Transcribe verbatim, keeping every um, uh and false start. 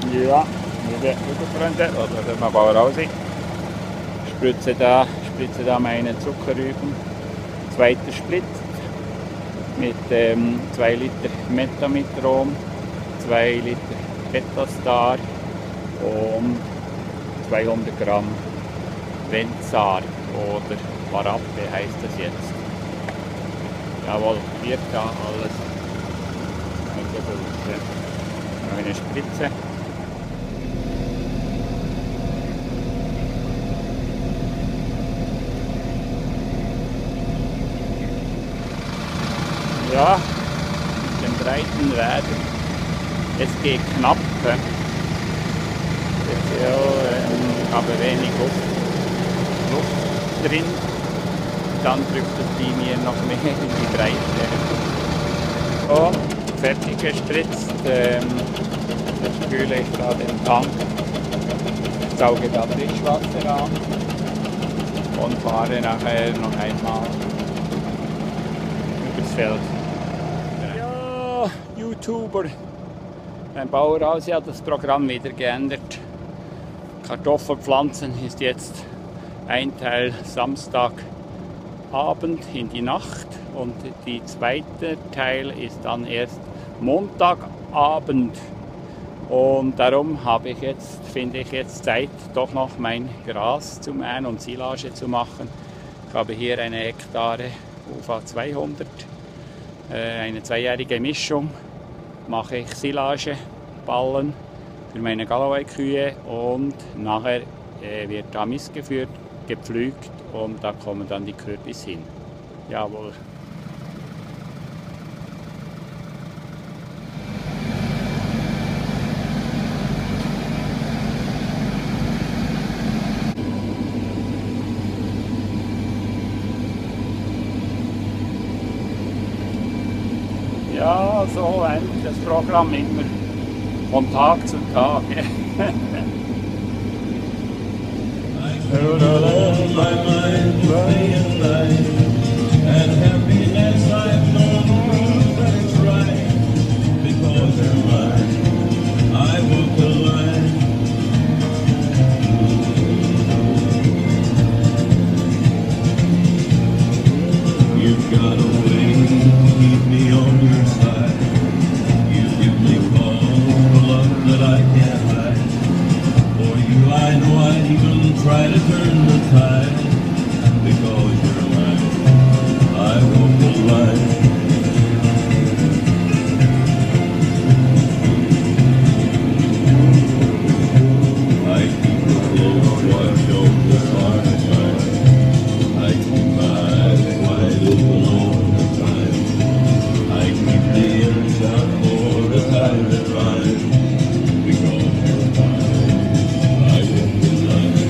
Ja, liebe Freunde, oder der Bauer raus. Spritze da, spritze da meine Zuckerrüben. Zweiter Sprit mit ähm, zwei Liter Metamitron, zwei Liter Betastar und zweihundert Gramm Vensar oder Parappe heißt das jetzt. Jawohl, wird da alles eingebildet. Eine Spritze. Ja, mit dem breiten Räder. Es geht knapp. Jetzt, ja, ähm, aber wenig Luft, Luft drin. Dann drückt es die mir noch mehr in die Breite. So, fertig gespritzt. Ähm, jetzt spüle ich da den Tank. Sauge da Frischwasser an. Und fahre nachher noch einmal übers Feld. Ja, YouTuber. Beim Bauerhaus hat das Programm wieder geändert. Kartoffelpflanzen ist jetzt ein Teil Samstagabend in die Nacht und der zweite Teil ist dann erst Montagabend. Und darum habe ich jetzt, finde ich jetzt Zeit, doch noch mein Gras zu mähen und Silage zu machen. Ich habe hier eine Hektare U V zweihundert, äh, eine zweijährige Mischung. Mache ich Silageballen für meine Galloway-Kühe und nachher äh, wird da Mist geführt, gepflügt und da kommen dann die Kürbis hin. Jawohl. Ja, so endet das Programm immer von Tag zu Tag. Try to turn the tide because you're mine. I walk the line. I keep a close watch over our side. I keep my eyes wide open all the time. I keep the ends out for the time to find because you're mine. I walk the line.